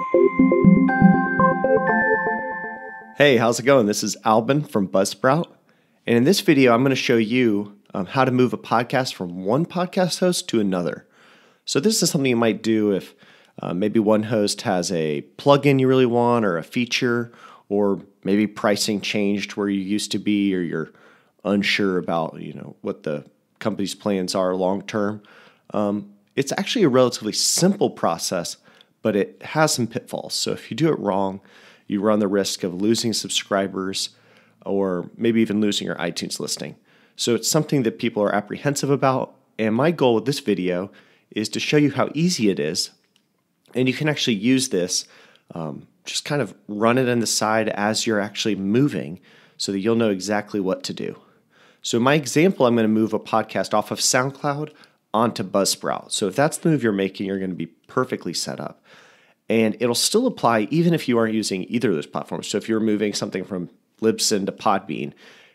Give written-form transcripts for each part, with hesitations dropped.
Hey, how's it going? This is Albin from Buzzsprout. And in this video, I'm going to show you how to move a podcast from one podcast host to another. So this is something you might do if maybe one host has a plugin you really want or a feature, or maybe pricing changed where you used to be, or you're unsure about what the company's plans are long term. It's actually a relatively simple process, but it has some pitfalls. So if you do it wrong, you run the risk of losing subscribers or maybe even losing your iTunes listing. So it's something that people are apprehensive about. And my goal with this video is to show you how easy it is. And you can actually use this, just kind of run it on the side as you're actually moving so that you'll know exactly what to do. So in my example, I'm going to move a podcast off of SoundCloud onto Buzzsprout. So if that's the move you're making, you're going to be perfectly set up. And it'll still apply even if you aren't using either of those platforms. So if you're moving something from Libsyn to Podbean,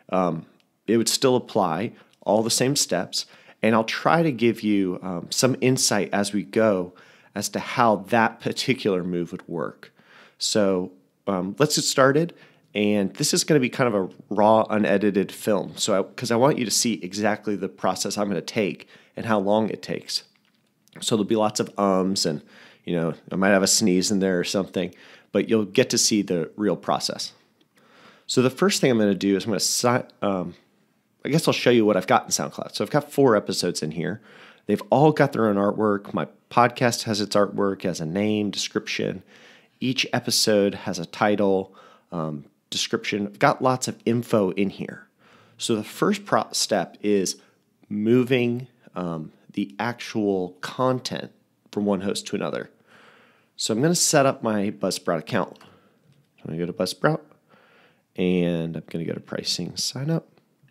it would still apply all the same steps. And I'll try to give you some insight as we go as to how that particular move would work. So let's get started. And this is going to be kind of a raw, unedited film. So because I want you to see exactly the process I'm going to take and how long it takes. So there'll be lots of ums and I might have a sneeze in there or something, but you'll get to see the real process. So the first thing I'm going to do is I'm going to, I guess I'll show you what I've got in SoundCloud. So I've got 4 episodes in here. They've all got their own artwork. My podcast has its artwork, has a name, description. Each episode has a title, description. I've got lots of info in here. So the first step is moving the actual content from one host to another. So I'm going to set up my Buzzsprout account. I'm going to go to Buzzsprout, and I'm going to go to pricing, sign up,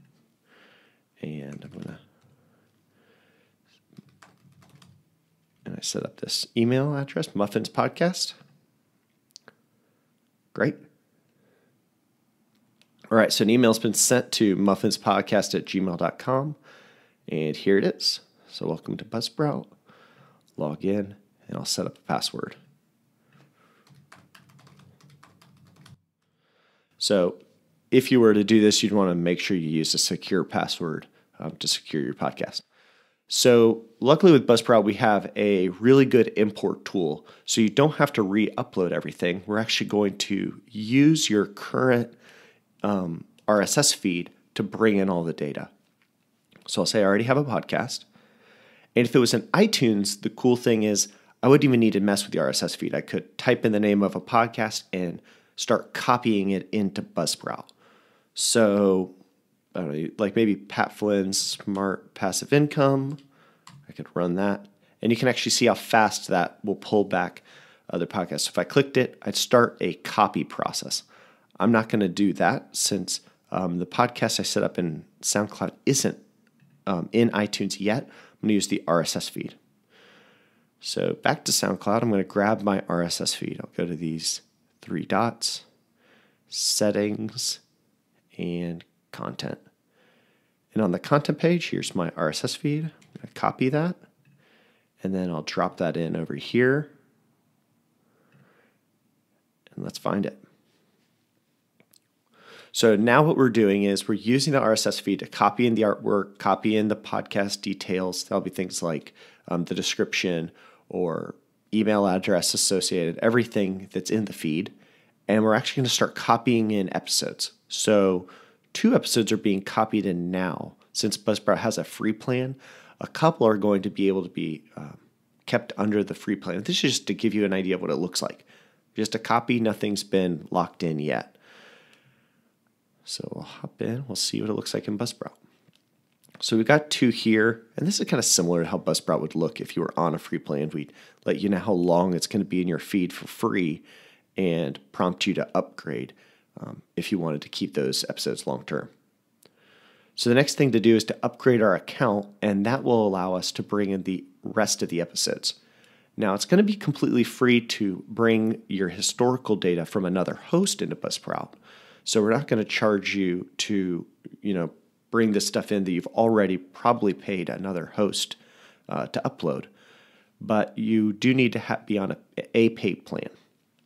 and I set up this email address, Muffins Podcast. Great. All right, so an email's been sent to muffinspodcast@gmail.com, and here it is. So welcome to Buzzsprout. Log in, and I'll set up a password. So if you were to do this, you'd want to make sure you use a secure password to secure your podcast. So luckily with Buzzsprout, we have a really good import tool. So you don't have to re-upload everything. We're actually going to use your current RSS feed to bring in all the data. So I'll say I already have a podcast. And if it was in iTunes, the cool thing is I wouldn't even need to mess with the RSS feed. I could type in the name of a podcast and start copying it into Buzzsprout. So, I don't know, like maybe Pat Flynn's Smart Passive Income. I could run that. And you can actually see how fast that will pull back other podcasts. So if I clicked it, I'd start a copy process. I'm not going to do that since the podcast I set up in SoundCloud isn't in iTunes yet. I'm going to use the RSS feed. So back to SoundCloud, I'm going to grab my RSS feed. I'll go to these 3 dots, settings, and content. And on the content page, here's my RSS feed. I'm going to copy that, and then I'll drop that in over here. And let's find it. So now what we're doing is we're using the RSS feed to copy in the artwork, copy in the podcast details. That'll be things like the description or email address associated, everything that's in the feed. And we're actually going to start copying in episodes. So 2 episodes are being copied in now. Since Buzzsprout has a free plan, a couple are going to be able to be kept under the free plan. This is just to give you an idea of what it looks like. Just a copy, nothing's been locked in yet. So we'll hop in, we'll see what it looks like in Buzzsprout. So we've got 2 here, and this is kind of similar to how Buzzsprout would look if you were on a free plan. We'd let you know how long it's going to be in your feed for free and prompt you to upgrade if you wanted to keep those episodes long term. So the next thing to do is to upgrade our account, and that will allow us to bring in the rest of the episodes. Now, it's going to be completely free to bring your historical data from another host into Buzzsprout. So we're not going to charge you to, bring this stuff in that you've already probably paid another host to upload. But you do need to be on a paid plan.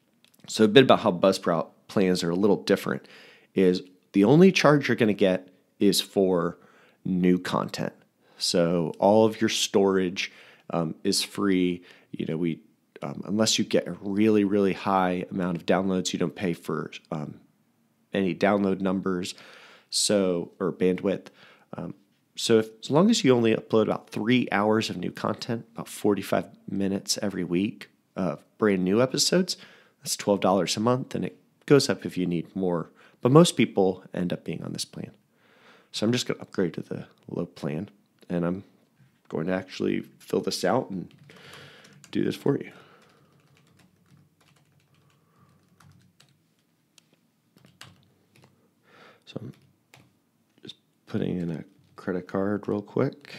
So a bit about how Buzzsprout plans are a little different is the only charge you're going to get is for new content. So all of your storage is free. We unless you get a really, really high amount of downloads, you don't pay for any download numbers, or bandwidth. As long as you only upload about 3 hours of new content, about 45 minutes every week of brand new episodes, that's $12 a month, and it goes up if you need more. But most people end up being on this plan. So I'm just going to upgrade to the low plan, and I'm going to actually fill this out and do this for you. So I'm just putting in a credit card real quick.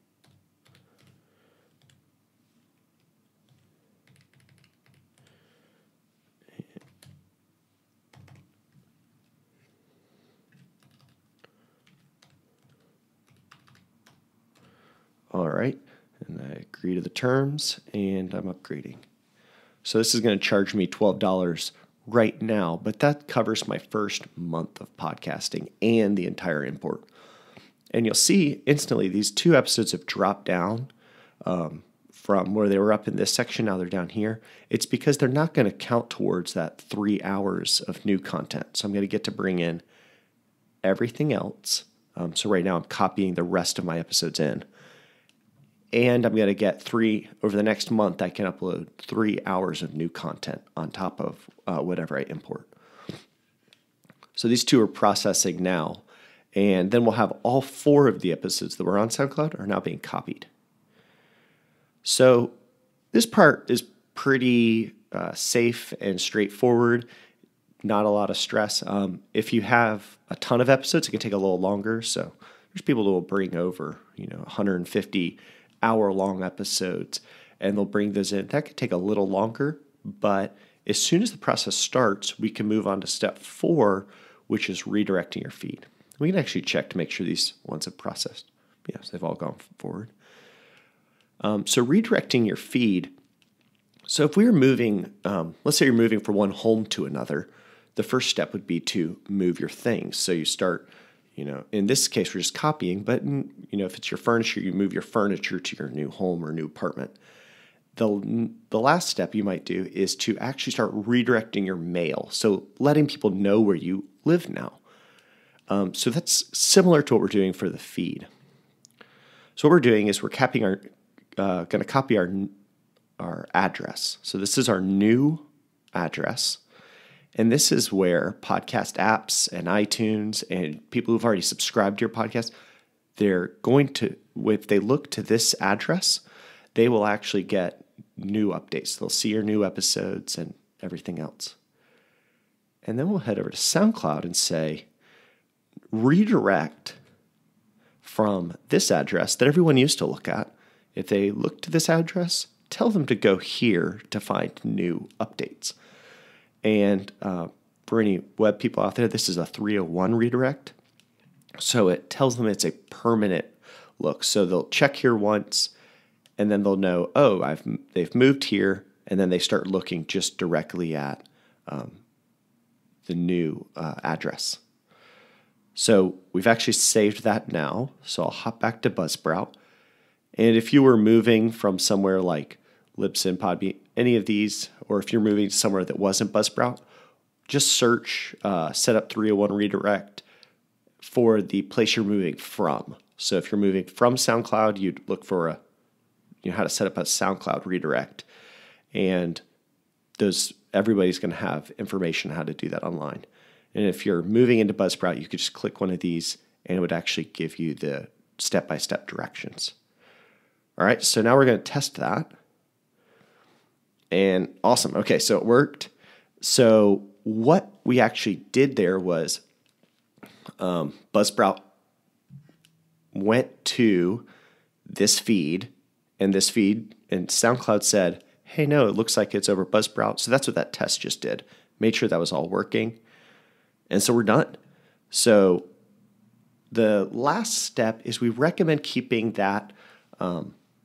All right, and I agree to the terms, and I'm upgrading. So this is going to charge me $12 right now, but that covers my first month of podcasting and the entire import. And you'll see instantly these 2 episodes have dropped down from where they were up in this section. Now they're down here. It's because they're not going to count towards that 3 hours of new content. So I'm going to get to bring in everything else. So right now I'm copying the rest of my episodes in. And I'm going to get over the next month, I can upload 3 hours of new content on top of whatever I import. So these 2 are processing now. And then we'll have all 4 of the episodes that were on SoundCloud are now being copied. So this part is pretty safe and straightforward. Not a lot of stress. If you have a ton of episodes, it can take a little longer. So there's people who will bring over 150 hour-long episodes, and they'll bring those in. That could take a little longer, but as soon as the process starts, we can move on to step 4, which is redirecting your feed. We can actually check to make sure these ones have processed. Yes, they've all gone forward. So redirecting your feed. So if we were moving, let's say you're moving from one home to another, the first step would be to move your things. So you start, in this case, we're just copying, but if it's your furniture, you move your furniture to your new home or new apartment. The last step you might do is to actually start redirecting your mail. So letting people know where you live now. So that's similar to what we're doing for the feed. So what we're doing is we're going to copy our address. So this is our new address. And this is where podcast apps and iTunes and people who've already subscribed to your podcast, they're going to, if they look to this address, they will actually get new updates. They'll see your new episodes and everything else. And then we'll head over to SoundCloud and say, redirect from this address that everyone used to look at. If they look to this address, tell them to go here to find new updates. And for any web people out there, this is a 301 redirect. So it tells them it's a permanent look. So they'll check here once, and then they'll know, they've moved here, and then they start looking just directly at the new address. So we've actually saved that now. So I'll hop back to Buzzsprout. And if you were moving from somewhere like Libsyn, Podbean, any of these, or if you're moving to somewhere that wasn't Buzzsprout, just search set up 301 redirect for the place you're moving from. So if you're moving from SoundCloud, you'd look for how to set up a SoundCloud redirect. And everybody's going to have information how to do that online. And if you're moving into Buzzsprout, you could just click one of these and it would actually give you the step-by-step directions. All right, so now we're going to test that. And awesome. Okay, so it worked. So what we actually did there was Buzzsprout went to this feed, and SoundCloud said, hey, no, it looks like it's over Buzzsprout. So that's what that test just did. Made sure that was all working. And so we're done. So the last step is we recommend keeping that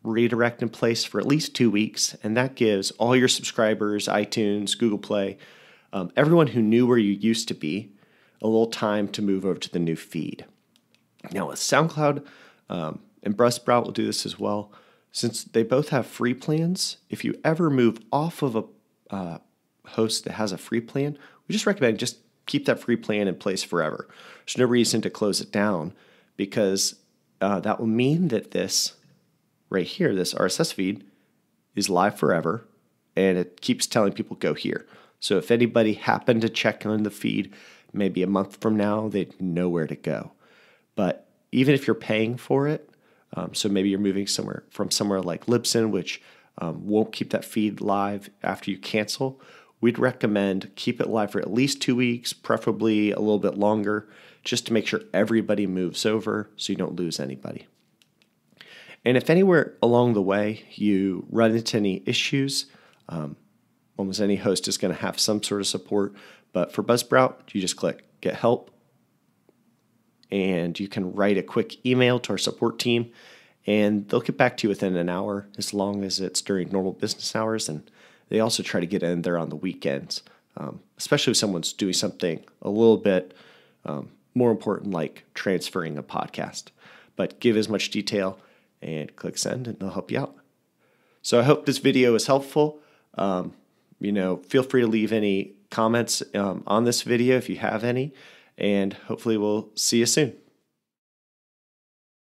redirect in place for at least 2 weeks, and that gives all your subscribers, iTunes, Google Play, everyone who knew where you used to be, a little time to move over to the new feed. Now with SoundCloud and Buzzsprout will do this as well. Since they both have free plans, if you ever move off of a host that has a free plan, we just recommend just keep that free plan in place forever. There's no reason to close it down because that will mean that this right here, this RSS feed, is live forever, and it keeps telling people go here. So if anybody happened to check on the feed maybe a month from now, they'd know where to go. But even if you're paying for it, so maybe you're moving somewhere like Libsyn, which won't keep that feed live after you cancel, we'd recommend keep it live for at least 2 weeks, preferably a little bit longer, just to make sure everybody moves over so you don't lose anybody. And if anywhere along the way you run into any issues, almost any host is going to have some sort of support. But for Buzzsprout, you just click Get Help, and you can write a quick email to our support team, and they'll get back to you within an hour as long as it's during normal business hours. And they also try to get in there on the weekends, especially if someone's doing something a little bit more important like transferring a podcast. But give as much detail and click send, and they'll help you out. So I hope this video is helpful. Feel free to leave any comments on this video if you have any, and hopefully we'll see you soon.